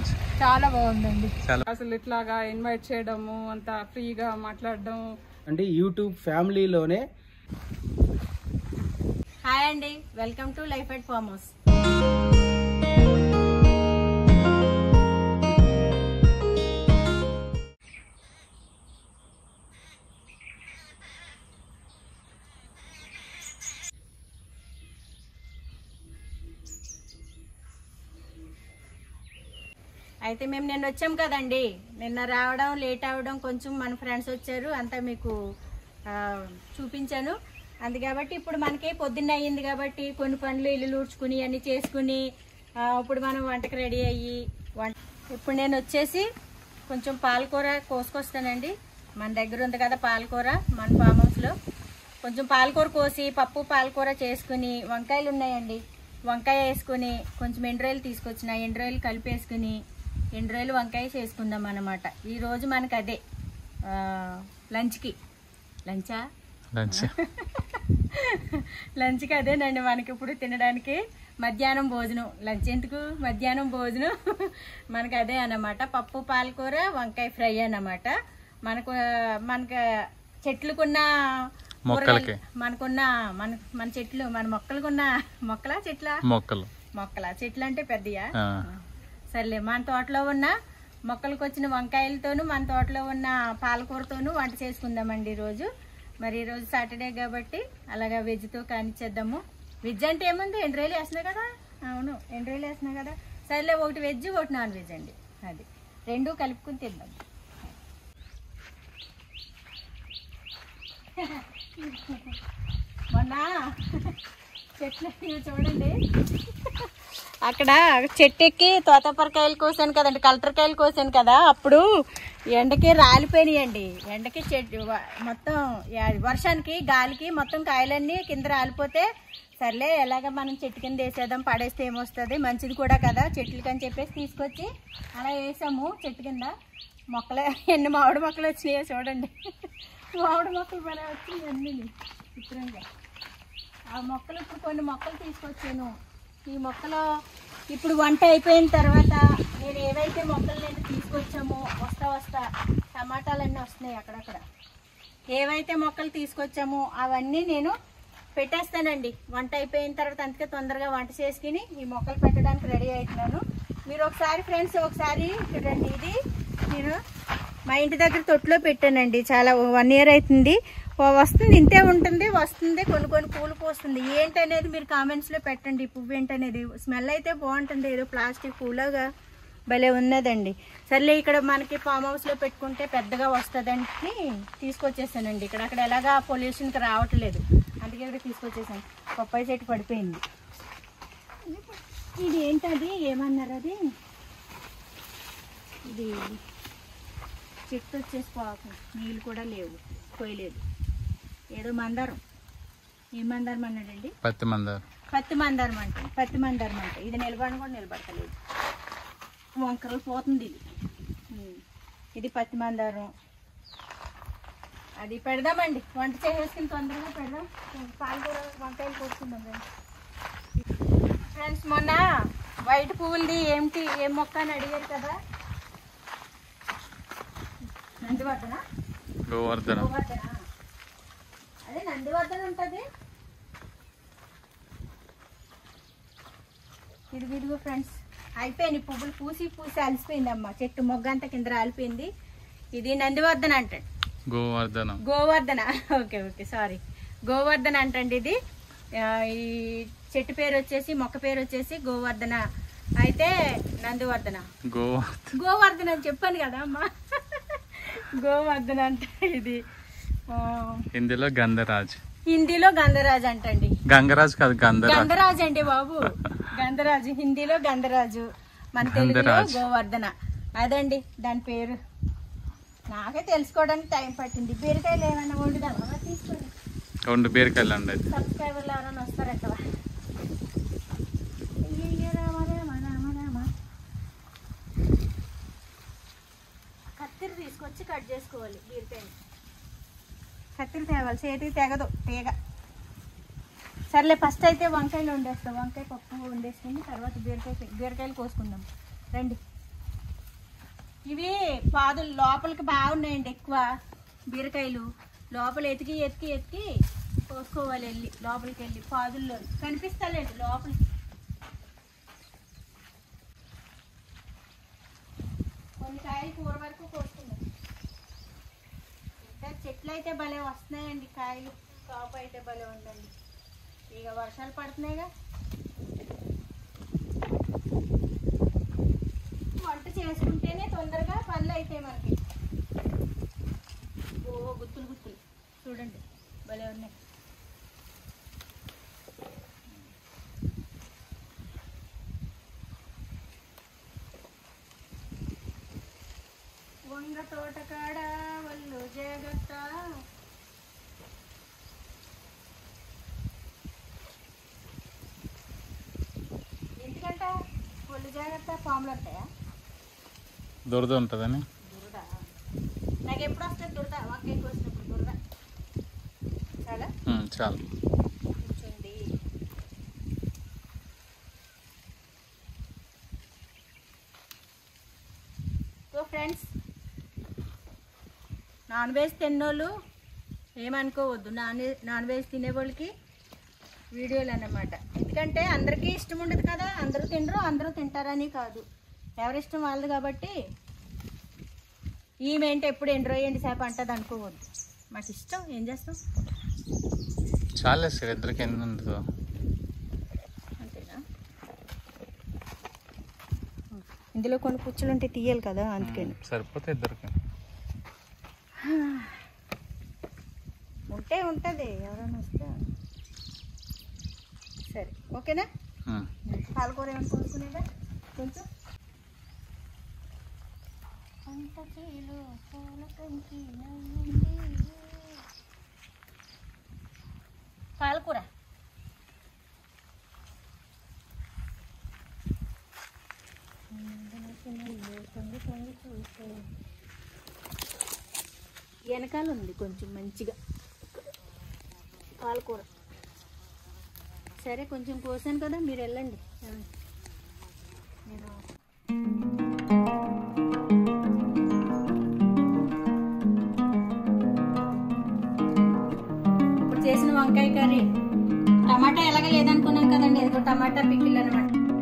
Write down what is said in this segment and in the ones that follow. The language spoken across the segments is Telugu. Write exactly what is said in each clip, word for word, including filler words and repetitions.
అనిపించింది? చాలా బాగుందండి. అసలు ఇట్లాగా ఇన్వైట్ చేయడము, అంత ఫ్రీగా మాట్లాడడం అంటే యూట్యూబ్ ఫ్యామిలీలోనే. హాయ్ అండి, welcome to Life at Farm House. అయితే మేము నిన్న వచ్చాం కదండి, నిన్న రావడం లేట్ అవ్వడం, కొంచెం మన ఫ్రెండ్స్ వచ్చారు, అంతా మీకు చూపించాను. అందు కాబట్టి ఇప్పుడు మనకి పొద్దున్న అయ్యింది కాబట్టి కొన్ని పనులు ఇల్లు ఊడ్చుకుని అన్నీ చేసుకుని ఇప్పుడు మనం వంటకు రెడీ అయ్యి వంట. ఇప్పుడు నేను వచ్చేసి కొంచెం పాలకూర కోసుకొస్తానండి. మన దగ్గర ఉంది కదా పాలకూర, మన ఫామ్ హౌస్లో కొంచెం పాలకూర కోసి పప్పు పాలకూర చేసుకుని, వంకాయలు ఉన్నాయండి, వంకాయ వేసుకుని కొంచెం ఎండ్రాయిలు తీసుకొచ్చిన ఎండ్రాయిలు కలిపేసుకుని ఎండ్రాయిలు వంకాయ చేసుకుందాం అన్నమాట. ఈరోజు మనకు అదే లంచ్కి. లంచా లంచ్ లంచ్కి అదేనండి మనకి ఇప్పుడు తినడానికి. మధ్యాహ్నం భోజనం, లంచ్ ఎందుకు, మధ్యాహ్నం భోజనం మనకు అదే అన్నమాట. పప్పు పాలకూర వంకాయ ఫ్రై అన్నమాట. మనకు మనకు చెట్లుకున్న మొక్కలకి, మనకున్న మన మన చెట్లు మన మొక్కలకున్న మొక్కలా చెట్ల మొక్కలు మొక్కలా చెట్లు అంటే పెద్దయా, సర్లే. మన తోటలో ఉన్న మొక్కలకు వచ్చిన వంకాయలతోనూ మన తోటలో ఉన్న పాలకూరతోనూ వంట చేసుకుందామండి ఈరోజు. మరి ఈరోజు సాటర్డే కాబట్టి అలాగా వెజ్తో కానిచ్చేద్దాము. వెజ్ అంటే ఏముంది, ఎండ్రాయిలు వేస్తున్నాయి కదా. అవును, ఎండ్రాయిలు వేస్తున్నాయి కదా. సర్లే, ఒకటి వెజ్ ఒకటి నాన్ వెజ్ అండి, అది రెండు కలుపుకుని తిందాం. మొన్న చెట్లు చూడండి, అక్కడ చెట్టు ఎక్కి తోతపరకాయలు కోసాను కదండి, కలటరకాయలు కోసాను కదా, అప్పుడు ఎండకి రాలిపోయినాయండి. ఎండకి చెట్టు మొత్తం వర్షానికి గాలికి మొత్తం కాయలన్నీ కింద రాలిపోతే, సర్లే ఎలాగ మనం చెట్టు కింద వేసేద్దాం, పడేస్తే ఏమొస్తుంది, మంచిది కూడా కదా చెట్లకి అని చెప్పేసి తీసుకొచ్చి అలా వేసాము చెట్టు కింద. మొక్కలు ఎన్ని మామిడి మొక్కలు వచ్చినాయో చూడండి. మామిడి మొక్కలు పడే వచ్చినాయి అన్నీ చిత్రంగా. ఆ మొక్కలు ఇప్పుడు కొన్ని మొక్కలు తీసుకొచ్చాను. ఈ మొక్కలు ఇప్పుడు వంట అయిపోయిన తర్వాత నేను ఏవైతే మొక్కలు నేను తీసుకొచ్చామో, వస్తా వస్తా టమాటాలన్నీ వస్తున్నాయి అక్కడక్కడ, ఏవైతే మొక్కలు తీసుకొచ్చామో అవన్నీ నేను పెట్టేస్తానండి వంట అయిపోయిన తర్వాత. అందుకే తొందరగా వంట చేసుకుని ఈ మొక్కలు పెట్టడానికి రెడీ అవుతున్నాను. మీరు ఒకసారి ఫ్రెండ్స్ ఒకసారి చూడండి, ఇది నేను మా ఇంటి దగ్గర తొట్టులో పెట్టానండి. చాలా వన్ ఇయర్ అవుతుంది, వస్తుంది, ఇంతే ఉంటుంది, వస్తుంది, కొన్ని కొన్ని పూలు పోస్తుంది. ఏంటనేది మీరు కామెంట్స్లో పెట్టండి. పువ్వు ఏంటనేది, స్మెల్ అయితే బాగుంటుంది, ఏదో ప్లాస్టిక్ పూలాగా భలే ఉన్నదండి. సర్లే, ఇక్కడ మనకి ఫామ్ హౌస్లో పెట్టుకుంటే పెద్దగా వస్తుందని తీసుకొచ్చేసానండి. ఇక్కడ అక్కడ ఎలాగా పొల్యూషన్కి రావట్లేదు, అందుకే ఇక్కడ తీసుకొచ్చేసాను. పప్పాయి చెట్టు పడిపోయింది. ఇది ఏంటది, ఏమన్నారు అది, ఇది చెట్టు వచ్చేసి పాపం నీళ్ళు కూడా లేవు, పోయలేదు. ఏదో మందారం, ఏ మందారం అన్నాడండి, పత్తి మందారం. పత్తి మందారం అంటే పత్తి మందారం అంటే ఇది నిలబడని కూడా నిలబడతలేదు, వంకరలు పోతుంది. ఇది ఇది పత్తి మందారం. అది పెడదామండి, వంట చేసేసుకుని తొందరగా పెడదాం. పాలకూర వంకాయలు కోసుకుందాం ఫ్రెండ్స్. మొన్న వైట్ పువ్వులది ఏమిటి, ఏం మొక్క అని అడిగారు కదా, నందివర్ధన. గోవర్ధన గోవర్ధన అదే నందివర్ధన ఉంటుంది. ఇదిగో ఇదిగో ఫ్రెండ్స్, అయిపోయింది పువ్వులు పూసి పూసి అలసిపోయింది అమ్మ, చెట్టు మొగ్గ అంతా కింద రాలిపోయింది. ఇది నందివర్ధన అంటాడు, గోవర్ధన గోవర్ధన ఓకే ఓకే సారీ, గోవర్ధన అంటండి. ఇది ఈ చెట్టు పేరు వచ్చేసి, మొక్క పేరు వచ్చేసి గోవర్ధన. అయితే నందివర్ధన, గోవర్ధన అని చెప్పాను కదా అమ్మా, గోవర్ధన అంటే ఇది హిందీలో గంధరాజ్, హిందీలో గంధరాజ్ అంటండి. గంగరాజ్ కాదు, గంధరాజ్ అండి బాబు, గంధరాజు హిందీలో గంధరాజు, మన తెలుగులో గోవర్ధన. అదండి దాని పేరు. నాకే తెలుసుకోవడానికి టైం పట్టింది. బీరకాయలు ఏమైనా వండుదామా, తీసుకోండి. రెండు బీరకాయలు అండి. సబ్స్క్రైబర్లు ఎవరైనా వస్తారంట. కత్తిరి తీసుకొచ్చి కట్ చేసుకోవాలి బీరకాయలు. కత్తిరి తేవాలి, చేతికి తెగదు తీగ. సర్లే, ఫస్ట్ అయితే వంకాయలు వండేస్తాం. వంకాయ పప్పు వండేసుకుని తర్వాత బీరకాయ బీరకాయలు కోసుకుందాం రండి. ఇవి పాదులు లోపలికి బాగున్నాయండి, ఎక్కువ బీరకాయలు లోపల ఎతికి ఎతికి ఎతికి కోసుకోవాలి, వెళ్ళి లోపలికి వెళ్ళి పాదుల్లో కనిపిస్తాలేండి లోపలికి. కొన్ని కాయలు కూర వరకు కోసుకున్నాం. ఇంకా చెట్లు అయితే భలే వస్తున్నాయండి, కాయలు కాపు అయితే భలే ఉందండి. ఇక వర్షాలు పడుతున్నాయిగా, వంట చేసుకుంటేనే తొందరగా పనులు అవుతాయి మనకి. ఓ గుత్తులు గుత్తులు చూడండి భలే ఉన్నాయి. వంగ తోటకాడ వాళ్ళు జాగ్రత్త. ఎందుకంట ఒళ్ళు జాగ్రత్త, పాములు ఉంటాయా? దురద ఉంటుందని. దురద నాకు ఎప్పుడు వస్తుంది దురద, వంకాయ కోసినప్పుడు దురద. చాలా చాలు కూర్చోండి. సో ఫ్రెండ్స్, నాన్ వెజ్ తిన్నోళ్ళు ఏమనుకోవద్దు, నాన్ నాన్ వెజ్ తినేవాళ్ళకి వీడియోలు అన్నమాట. ఎందుకంటే అందరికీ ఇష్టం ఉండదు కదా, అందరూ తినరు, అందరూ తింటారని కాదు, ఎవరిష్టం వాళ్ళది. కాబట్టి ఈమెంటే ఎప్పుడు ఎండ్రో ఎండి సేపు అంటది అనుకోవద్దు, మాకు ఇష్టం, ఏం చేస్తాం. చాలే సార్, ఇద్దరికి ఎన్ని ఉంటుందో అంతేనా? ఇందులో కొన్ని పుచ్చులు ఉంటే తీయాలి కదా, అందుకని. సరిపోతే ఇద్దరికి ఉంటే ఉంటుంది, ఎవరైనా వస్తే. సరే ఓకేనా? పాలకూర ఏమైనా కొనుక్కునేదా కొంచెం? పాలకూర వెనకాల ఉంది కొంచెం మంచిగా పాలకూర. సరే కొంచెం కోసాను కదా, మీరు వెళ్ళండి. నేను ఇప్పుడు చేసిన వంకాయ కర్రీ, టమాటా ఎలాగ లేదనుకున్నాం కదండి, ఇదిగో టమాటా పికిల్ అనమాట.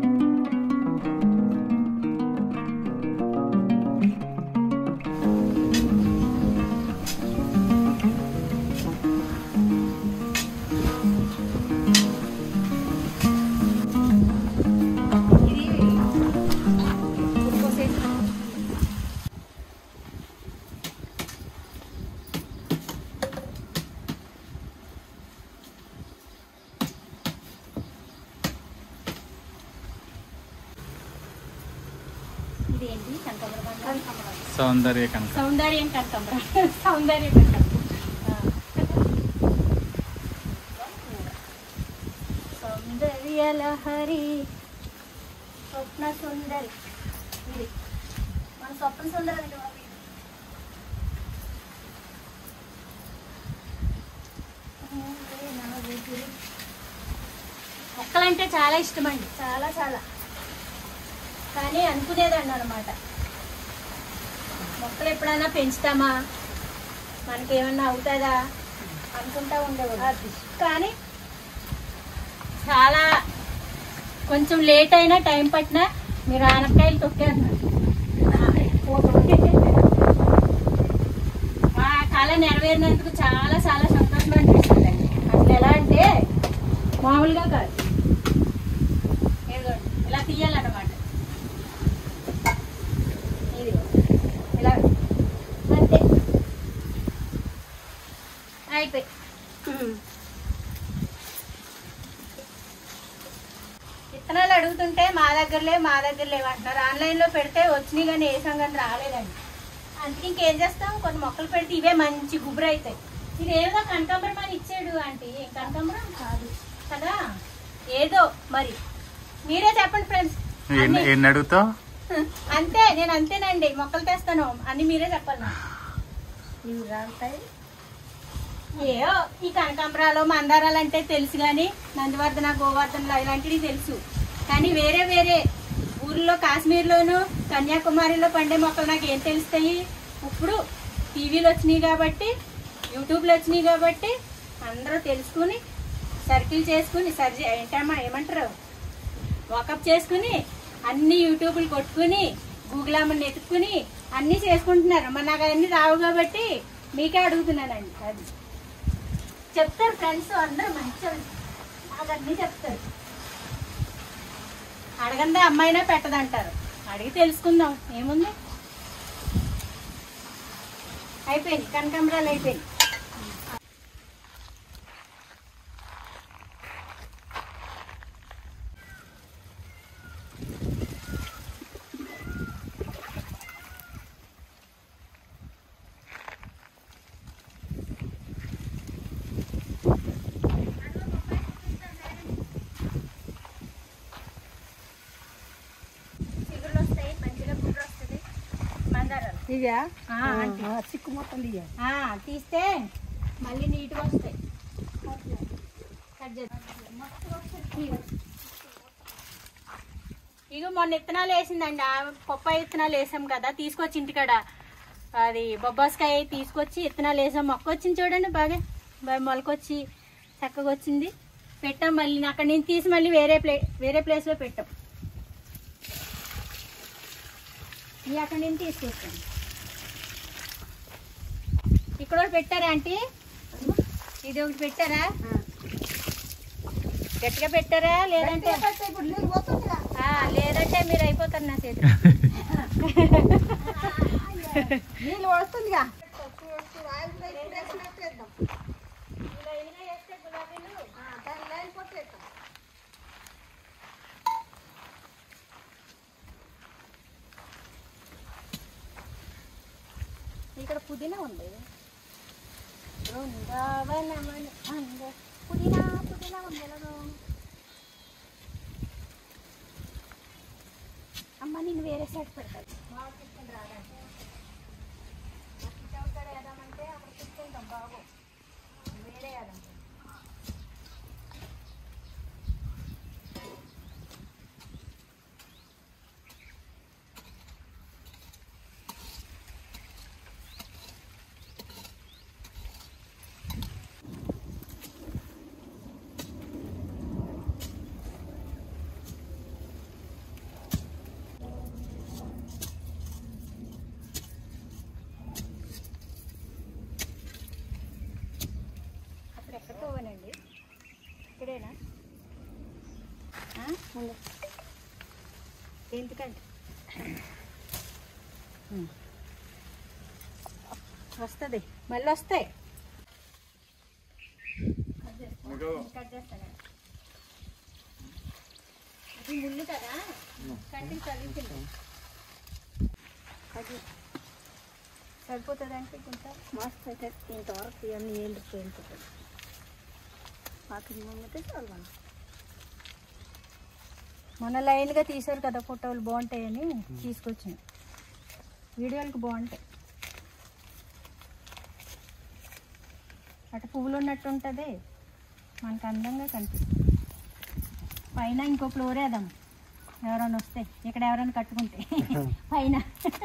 సౌందర్య కనుక సౌందర్యం కనకాంబరం, సౌందర్య కనకాంబరం, సౌందర్య లహరి, స్వప్న సుందరి. ఇది మన స్వప్న సుందరి అంటే మొక్కలంటే చాలా ఇష్టం అండి, చాలా చాలా. కానీ అనుకునేదండి అనమాట, మొక్కలు ఎప్పుడైనా పెంచుతామా, మనకేమన్నా అవుతుందా అనుకుంటా ఉండేవాడు. కానీ చాలా కొంచెం లేట్ అయినా, టైం పట్టినా మీరు ఆనపకాయలు తొక్కేస్తున్నారు. ఆ కళ నెరవేరినందుకు చాలా చాలా సంతోషం అనిపిస్తుందండి. అసలు ఎలా అంటే మామూలుగా కాదు, ఇలా తీయాలన్నమాట. ఇది ఇలా అంతే అయిపోయి. విత్తనాలు అడుగుతుంటే మా దగ్గర లేవు మా దగ్గర లేవు అంటున్నారు. ఆన్లైన్లో పెడితే వచ్చినాయి కానీ ఏ సంగతి రాలేదండి. అందుకే ఇంకేం చేస్తాం, కొన్ని మొక్కలు పెడితే ఇవే మంచి గుబురు అవుతాయి. ఇది ఏదో కనకాంబరం అని ఇచ్చాడు అంటే కనకాంబరం కాదు కదా, ఏదో మరి మీరే చెప్పండి ఫ్రెండ్స్. ఎన్ని అడుగుతావు? అంతే, నేను అంతేనండి, మొక్కలు తెస్తాను అన్ని మీరే చెప్పాలి. ఇవి రాలుతాయి ఏయో, ఈ కనకాంబరాలు మందారాలు అంటే తెలుసు, కానీ నందివర్ధన గోవర్ధనలు ఇలాంటివి తెలుసు. కానీ వేరే వేరే ఊరు ఊర్లో కాశ్మీర్లోను కన్యాకుమారిలో పండే మొక్కలు నాకు ఏం తెలుస్తాయి? ఇప్పుడు టీవీలు వచ్చినాయి కాబట్టి, యూట్యూబ్లు వచ్చినాయి కాబట్టి అందరూ తెలుసుకుని సర్కిల్ చేసుకుని సర్జీ ఏంటమ్మా ఏమంటారు వాకప్ చేసుకుని అన్ని యూట్యూబ్లు కొట్టుకుని గూగుల్ అమ్మని ఎత్తుకుని అన్నీ చేసుకుంటున్నారు. మరి నాకు అవన్నీ రావు కాబట్టి మీకే అడుగుతున్నానండి. అది చెప్తారు ఫ్రెండ్స్ అందరూ మంచి నాకు అన్నీ చెప్తారు. అడగందే అమ్మాయినా పెట్టదంటారు. అడిగి తెలుసుకుందాం ఏముంది. అయిపోయింది కనకాంబరాలు అయిపోయింది. ఇవా చిక్కు మొత్తం తీస్తే మళ్ళీ నీట్గా వస్తాయి. ఇక మొన్న విత్తనాలు వేసిందండి. ఆ పప్పాయి విత్తనాలు వేసాం కదా తీసుకొచ్చి ఇంటికాడ అది బొబ్బాస్కాయ తీసుకొచ్చి విత్తనాలు వేసాం. మొక్క వచ్చింది చూడండి బాగా బాగా మొలకొచ్చి చక్కగా వచ్చింది. పెట్టాం మళ్ళీ అక్కడ నేను తీసి మళ్ళీ వేరే ప్లే వేరే ప్లేస్లో పెట్టాం. ఇది అక్కడ నేను తీసుకొచ్చాను. ఇక్కడ ఒకటి పెట్టారా ఆంటీ? ఇది ఒకటి పెట్టారా? గట్టిగా పెట్టారా లేదంటే లేదంటే మీరు అయిపోతారు నా చేతి నీళ్ళు వస్తుందిగా. ఇక్కడ పుదీనా ఉంది. పుదీనా పుదీనా ఉంది. అమ్మ నేను వేరే సైడ్ పెడతాను. వేద్దామంటే అక్కడ కూర్చుంటాం బాబు. వేరే వేద్దాం. ఎక్కడికోవాలండి? ఇక్కడేనా? ఎందుకంటే వస్తుంది మళ్ళీ వస్తాయి. కట్ చేస్తాను. అది ముళ్ళు కదా కంటికి చదువుతుంది. అది సరిపోతుంది అంటే కొంత మస్తు అయితే ఇంతవరకు ఇవన్నీ ఏళ్ళు పోయింటుంది. మొన్న లైన్గా తీసారు కదా ఫోటోలు బాగుంటాయని తీసుకొచ్చిన. వీడియోలకు బాగుంటాయి. అటు పువ్వులు ఉన్నట్టు ఉంటుంది, మనకు అందంగా కనిపిస్తుంది. పైన ఇంకో ఫ్లోర్ వేద్దాం ఎవరైనా వస్తే, ఇక్కడ ఎవరైనా కట్టుకుంటే పైన.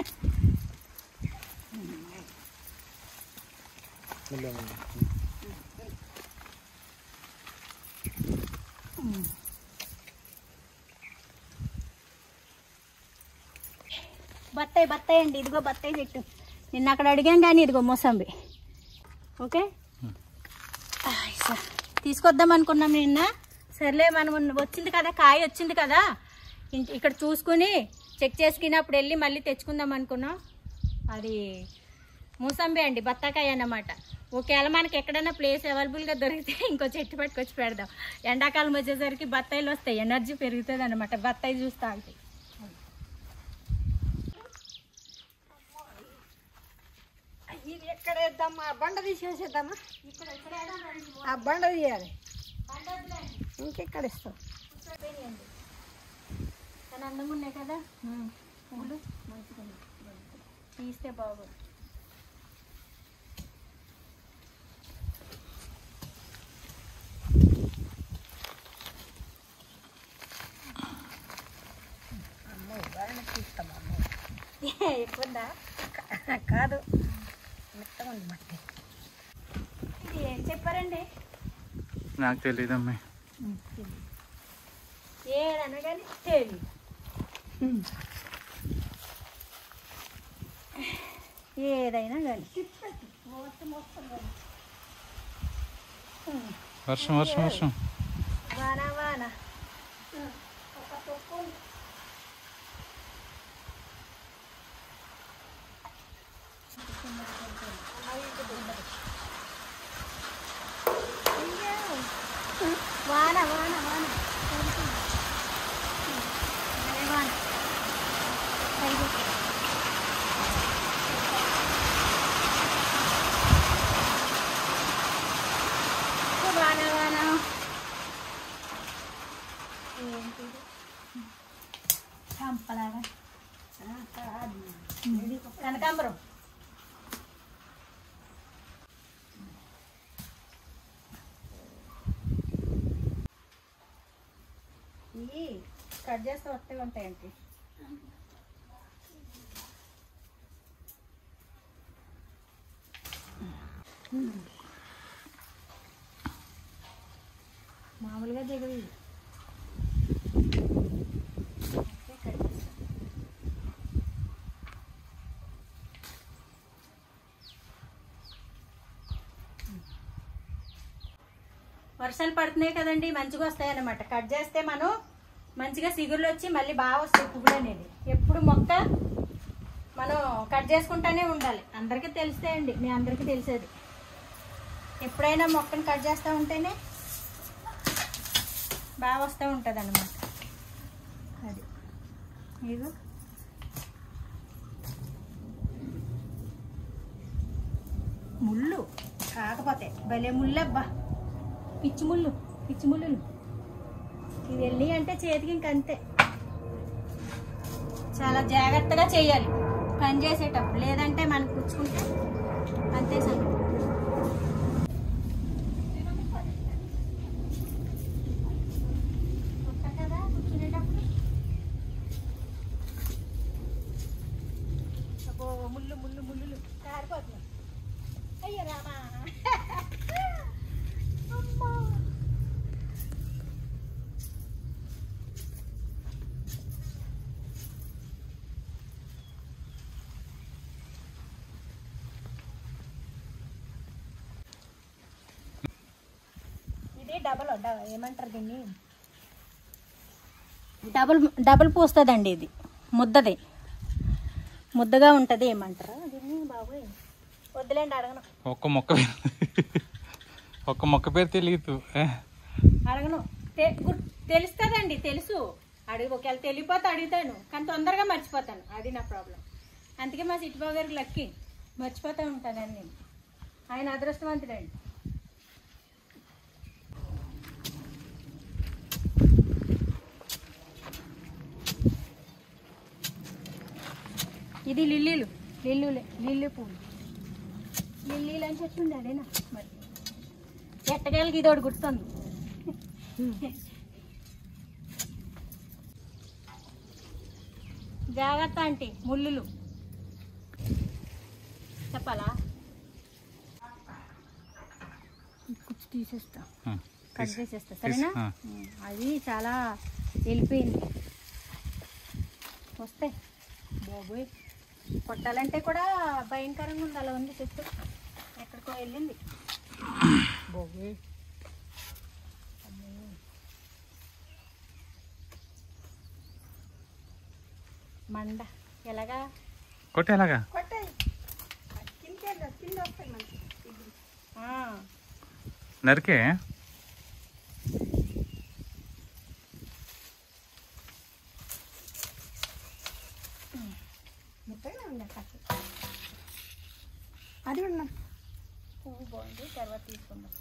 బత్తాయి బత్తాయి అండి. ఇదిగో బత్తాయి చెట్టు. నిన్న అక్కడ అడిగాం కానీ ఇదిగో మోసంబి. ఓకే తీసుకొద్దాం అనుకున్నాం నిన్న. సర్లే మనం వచ్చింది కదా కాయ వచ్చింది కదా ఇక్కడ చూసుకుని చెక్ చేసుకున్నప్పుడు వెళ్ళి మళ్ళీ తెచ్చుకుందాం అనుకున్నాం. అది మూసంబి అండి, బత్తాకాయ అన్నమాట. ఒకవేళ మనకి ఎక్కడైనా ప్లేస్ అవైలబుల్గా దొరికితే ఇంకో చెట్టు పట్టుకొచ్చి పెడదాం. ఎండాకాలం వచ్చేసరికి బత్తాయిలు వస్తాయి, ఎనర్జీ పెరుగుతుంది అనమాట బత్తాయి చూస్తా అంటే. ఇది ఎక్కడ వేద్దామా? బండ తీసేసేద్దామా? ఆ బండ తీయాలి. ఇంకెక్కడ ఇస్తాం? కానీ అందంగా ఉన్నాయి కదా పూలు, మంచిగా తీస్తే బాగోదు. ఎక్కువందా కాదు మెత్తగా ఉంది మట్టి. ఇది ఏం చెప్పారండి? నాకు తెలియదు అమ్మాయి. ఏదన్నా కానీ తెలియదు. ఏదైనా కానీ వర్షం వర్షం వర్షం వాన వాన వాన వాన వాన వాన వాన వాన ఏంటి చంపలాగా కనకాంబరం. ఇవి కట్ చేస్తే వస్తే ఉంటాయండి. మామూలుగా దిగవి వర్షాలు పడుతున్నాయి కదండి, మంచిగా వస్తాయి అన్నమాట. కట్ చేస్తే మనం మంచిగా సిగురులు వచ్చి మళ్ళీ బాగా వస్తాయి పువ్వులు అనేది. ఎప్పుడు మొక్క మనం కట్ చేసుకుంటానే ఉండాలి. అందరికీ తెలుస్తాయండి, మీ అందరికీ తెలిసేది. ఎప్పుడైనా మొక్కను కట్ చేస్తూ ఉంటేనే బాగా వస్తూ ఉంటుంది అన్నమాట. అది మీరు ముళ్ళు కాకపోతే భలే ముళ్ళు అబ్బా, పిచ్చి ముళ్ళు పిచ్చి ముళ్ళు. ఇవి వెళ్ళి అంటే చేతికి ఇంకంతే. చాలా జాగ్రత్తగా చేయాలి పని చేసేటప్పుడు, లేదంటే మనకు పుచ్చుకుంటే అంతే సంగతి. కదా కూర్చునేటప్పుడు అబ్బో ముళ్ళు ముళ్ళు ముళ్ళు కారిపోతున్నాయి. అయ్యో రామా అమ్మా. ఇది డబల్ ఏమంటారు దీన్ని, డబుల్ డబుల్ పూస్తుందండి. ఇది ముద్దది ముద్దగా ఉంటుంది. ఏమంటారు దీన్ని బాబోయ్, వద్దులేండి అడగను. ఒక్క మొక్క ఒక్క మొక్క పేరు తెలియదు, అడగను. తెలుస్తుందండి, తెలుసు. అడిగి ఒకవేళ తెలియపోతే అడుగుతాను, కానీ తొందరగా మర్చిపోతాను. అది నా ప్రాబ్లం. అందుకే మా సిట్టిబాబు గారికి లక్కీ, మర్చిపోతూ ఉంటానని నేను. ఆయన అదృష్టవంతుడండి. ఇది లిల్లీలు లిల్లులే లిల్లీ పువ్వులు. లిల్లీలు అని చెప్తుంది అదేనా మరి. ఎట్టకేళ్ళకి ఇది ఒకటి గుర్తుంది. జాగ్రత్త అంటే ముళ్ళులు చెప్పాలా? కుచ్చు తీసేస్తా, కట్ చేసేస్తా సరేనా. అది చాలా వెళ్ళిపోయింది. వస్తాయి బాబోయ్, కొట్టాలంటే కూడా భయంకరంగా ఉంది. అలా ఉంది చెట్టు, ఎక్కడికో వెళ్ళింది బాబోయ్. మండ ఎలాగా కొట్టే ఎలాగా కొట్టాయి, కింద కింద వస్తాయి మనకి. నరికే అది ఉన్నా పువ్వు బాగుంది, తర్వాత తీసుకుందాం.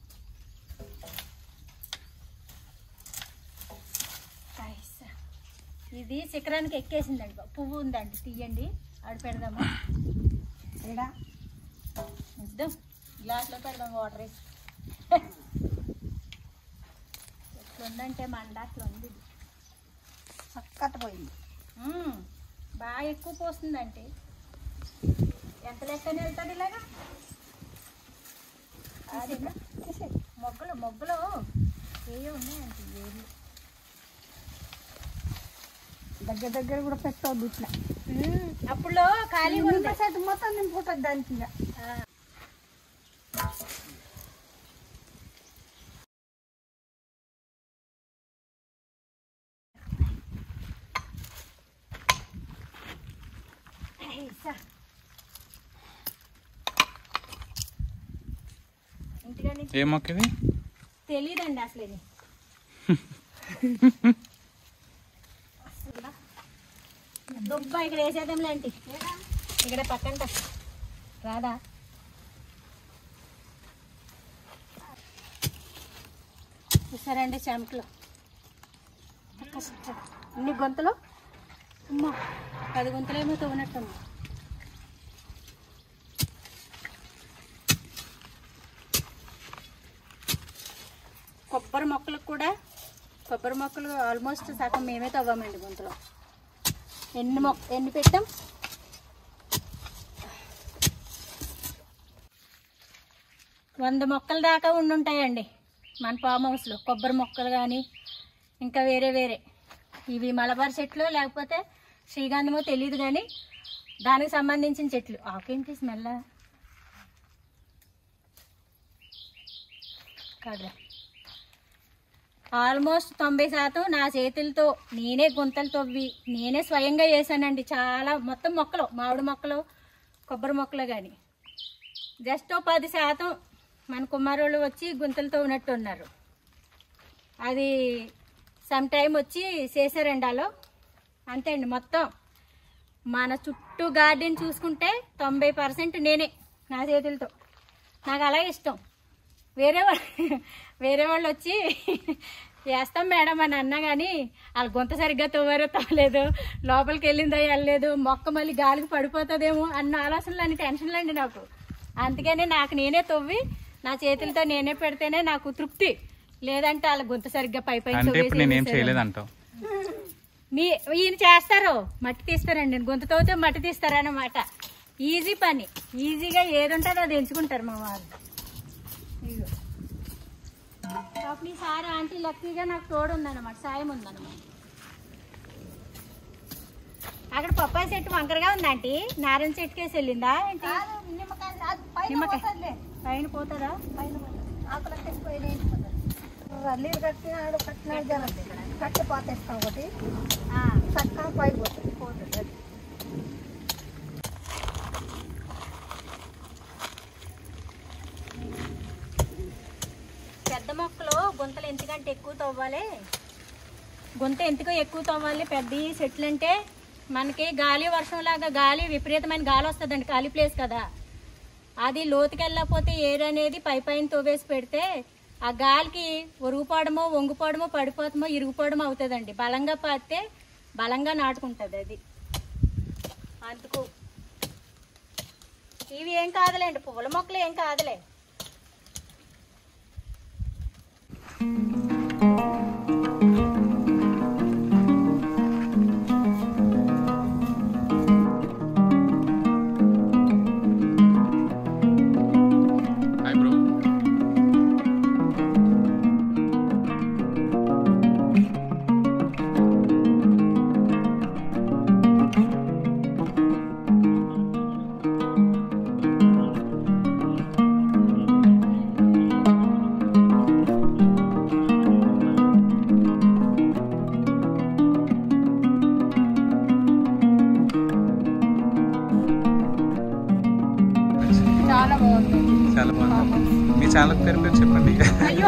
ఇది శిఖరానికి ఎక్కేసిందండి. పువ్వు ఉందండి, తీయండి, ఆడ పెడదాము. ఎడా ఇద్దాం, గ్లాస్లో పెడదాం వాటర్ వేసి. ఎట్లుందంటే మండ అట్లా ఉంది. చక్కత పోయింది. బాగా ఎక్కువ పోస్తుందంటే ఎంత లెక్కనే వెళ్తుంది ఇలాగా. అది మొగ్గలు మొగ్గలు ఏ ఉన్నాయంటే ఏమి దగ్గర దగ్గర కూడా పెట్టవద్దు ఇట్లా. అప్పుడు ఖాళీ సెట్ మొత్తం నింపుకుంటుంది దానికి. ఇక ఏ మొక్క ఇది తెలీదండి అసలు. ఇది దుబ్బ ఇక్కడ వేసేద్దాం లాంటి ఇక్కడ పక్కంట రాదా. చూసారండి చెమటలు ఇన్ని గొంతులు. అమ్మా పది గొంతులేమో తవ్వినట్టుంది. కొబ్బరి మొక్కలకు కూడా కొబ్బరి మొక్కలు ఆల్మోస్ట్ సగం మేమే తవ్వామండి గొంతులో. ఎన్ని మొక్క ఎన్ని పెట్టాం. వంద మొక్కల దాకా ఉండుంటాయండి మన ఫామ్ హౌస్లో. కొబ్బరి మొక్కలు కానీ ఇంకా వేరే వేరే ఇవి మలబార్ చెట్లు లేకపోతే శ్రీగంధమో తెలియదు కానీ దానికి సంబంధించిన చెట్లు. ఆకేంటి స్మెల్ కాదు. ఆల్మోస్ట్ తొంభై శాతం నా చేతులతో నేనే గుంతలు తవ్వి నేనే స్వయంగా చేశానండి. చాలా మొత్తం మొక్కలు మామిడి మొక్కలు కొబ్బరి మొక్కలు కానీ జస్ట్ పది శాతం మన కుమారోళ్ళు వచ్చి గుంతలతో ఉన్నట్టు ఉన్నారు. అది సమ్ టైం వచ్చి చేశారండి అలో అంతే అండి. మొత్తం మన చుట్టూ గార్డెన్ చూసుకుంటే తొంభై పర్సెంట్ నేనే నా చేతులతో. నాకు అలా ఇష్టం. వేరే వాళ్ళు వేరే వాళ్ళు వచ్చి వేస్తాం మేడం అని అన్నా కానీ వాళ్ళు గొంత సరిగ్గా తవ్వారో తవ్వలేదు, లోపలికి వెళ్ళిందో వెళ్ళలేదు, మొక్క మళ్ళీ గాలికి పడిపోతుందేమో అన్న ఆలోచనలు అన్ని టెన్షన్లు అండి నాకు. అందుకనే నాకు నేనే తవ్వి నా చేతులతో నేనే పెడితేనే నాకు తృప్తి. లేదంటే వాళ్ళ గొంత సరిగ్గా పై పై మీ ఈయన చేస్తారు మట్టి తీస్తారండి. గొంతు తవ్వితే మట్టి తీస్తారన్నమాట. ఈజీ పని. ఈజీగా ఏది ఉంటుందో అది ఎంచుకుంటారు మా వాళ్ళు. అప్పుడు ఈసారి ఆంటీ లక్కీగా నాకు తోడు ఉందన్నమాట, సాయం ఉందన్నమాట. అక్కడ పప్పాయి చెట్టు వంకరగా ఉంది ఆంటీ. నారాయణ చెట్టుకేసి వెళ్ళిందా ఏంటి? నిమ్మకాయ పైన పోతుందా? నీళ్ళు కట్టినాడు కట్టినాడు జనం కట్టి పాతేస్తాం ఒకటి చక్కగా పై పోతుంది పోతుంది. పెద్ద మొక్కలు గుంతలు ఎందుకంటే ఎక్కువ తవ్వాలి. గుంత ఎందుకో ఎక్కువ తవ్వాలి పెద్ద చెట్లు అంటే మనకి గాలి వర్షం లాగా గాలి విపరీతమైన గాలి వస్తుందండి. ఖాళీ ప్లేస్ కదా అది. లోతుకి వెళ్ళకపోతే ఎయిర్ అనేది పై పైన తవ్వేసి పెడితే ఆ గాలికి ఒరుగుపోవడమో వంగిపోవడమో పడిపోవడమో ఇరుగుపోవడమో అవుతుందండి. బలంగా పాతే బలంగా నాటుకుంటుంది అది. అందుకు ఇవి ఏం కాదులేండి, పూల మొక్కలు ఏం కాదులే. చాలా బాగుంది. చాలా బాగుంది. మీ ఛానల్ పేరు పేరు చెప్పండి. అయ్యో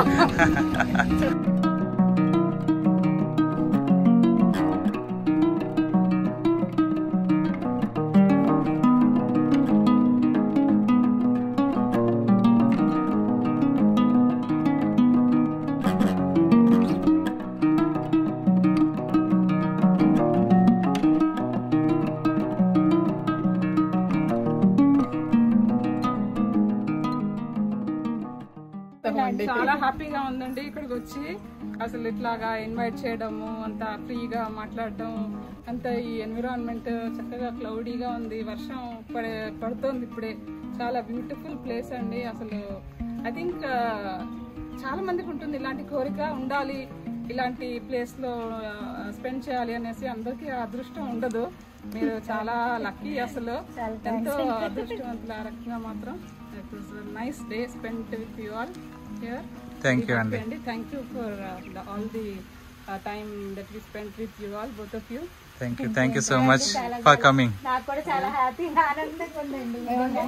చాలా హ్యాపీగా ఉందండి ఇక్కడికి వచ్చి. అసలు ఇట్లాగా ఇన్వైట్ చేయడము, అంతా ఫ్రీగా మాట్లాడడం, అంత ఈ ఎన్విరాన్మెంట్ చక్కగా క్లౌడీగా ఉంది, వర్షం పడే పడుతోంది ఇప్పుడే. చాలా బ్యూటిఫుల్ ప్లేస్ అండి. అసలు ఐ థింక్ చాలా మందికి ఉంటుంది ఇలాంటి కోరిక, ఉండాలి ఇలాంటి ప్లేస్లో స్పెండ్ చేయాలి అనేసి. అందరికీ అదృష్టం ఉండదు. మీరు చాలా లక్కీ, అసలు ఎంతో అదృష్టవంతులు ఆ రకంగా మాత్రం. It was nice day spend with you all here. Thank you అండి. Thank you for all the time that we spend with you all, both of you. Thank you thank you so much for coming. నాకు కూడా చాలా హ్యాపీగా ఆనందంగా ఉందండి.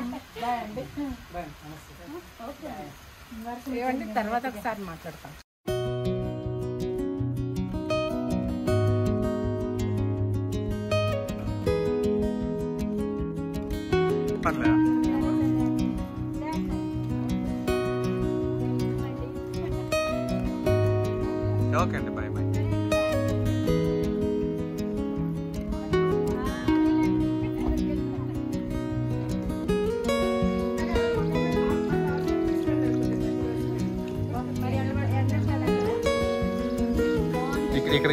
ఏమండి తర్వాత ఒకసారి మాట్లాడతాం. ఓకే అండి, బాయ్ బాయ్. ఇక్కడ ఇక్కడ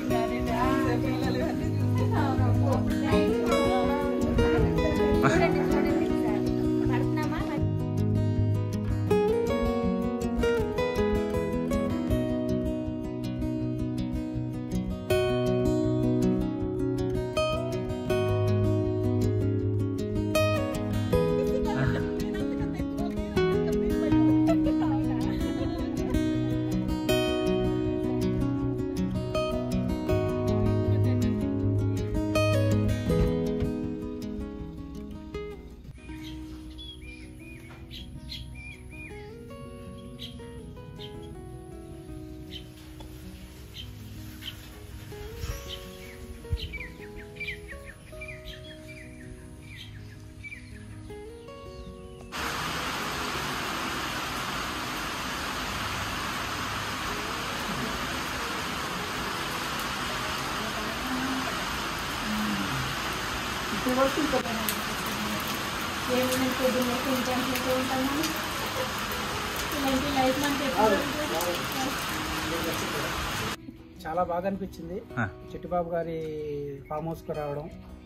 చాలా బాగా అనిపించింది చిట్టిబాబు గారి ఫామ్ హౌస్కి రావడం.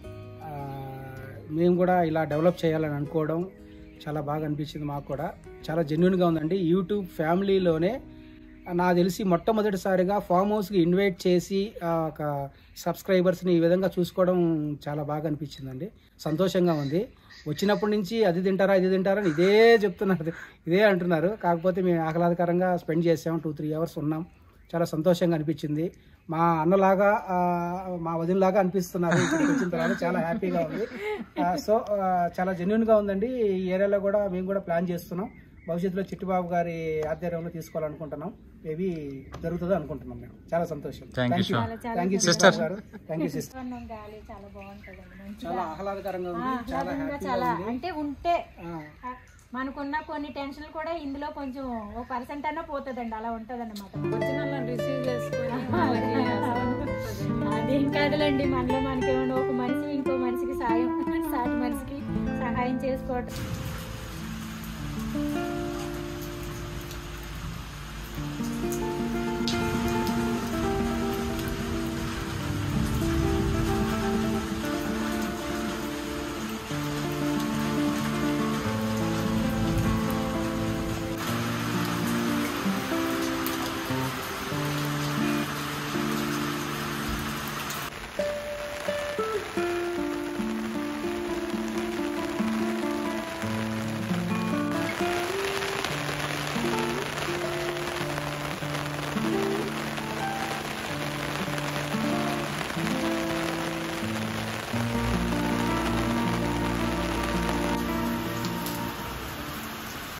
మేము కూడా ఇలా డెవలప్ చేయాలని అనుకోవడం చాలా బాగా అనిపించింది. మాకు కూడా చాలా జెన్యున్గా ఉందండి. యూట్యూబ్ ఫ్యామిలీలోనే నాకు తెలిసి మొట్టమొదటిసారిగా ఫామ్ హౌస్కి ఇన్వైట్ చేసి ఒక సబ్స్క్రైబర్స్ని ఈ విధంగా చూసుకోవడం చాలా బాగా అనిపించిందండి. సంతోషంగా ఉంది. వచ్చినప్పటి నుంచి అది తింటారా ఇది తింటారా అని ఇదే చెప్తున్నారు, ఇదే అంటున్నారు. కాకపోతే మేము ఆహ్లాదకరంగా స్పెండ్ చేసాం, టూ త్రీ అవర్స్ ఉన్నాం. చాలా సంతోషంగా అనిపించింది. మా అన్నలాగా మా వదినలాగా అనిపిస్తున్నారు ఇక్కడికి వచ్చిన తర్వాత. చాలా హ్యాపీగా ఉంది. సో చాలా జెన్యున్గా ఉందండి. ఈ ఏరియాలో కూడా మేము కూడా ప్లాన్ చేస్తున్నాం. భవిష్యత్తులో చిట్టిబాబు గారి ఆధ్వర్యంలో తీసుకోవాలనుకుంటున్నాం. మేబీ జరుగుతుంది అనుకుంటున్నాం మేము. చాలా సంతోషం. Thank you thank you sister గారు. Thank you sister. చాలా బాగుంటుంది, చాలా ఆహ్లాదకరంగా ఉంది. చాలా చాలా అంటే ఉంటే మనకున్న కొన్ని టెన్షన్లు కూడా ఇందులో కొంచెం ఒక పర్సెంట్ అన్నా పోతుందండి. అలా ఉంటది అన్నమాట. రిసీవ్ చేసుకుని అదేం కాదులేండి, మనలో మనకి ఒక మనిషి ఇంకో మనిషికి సాయం, సాటి మనిషికి సహాయం చేసుకోవటం.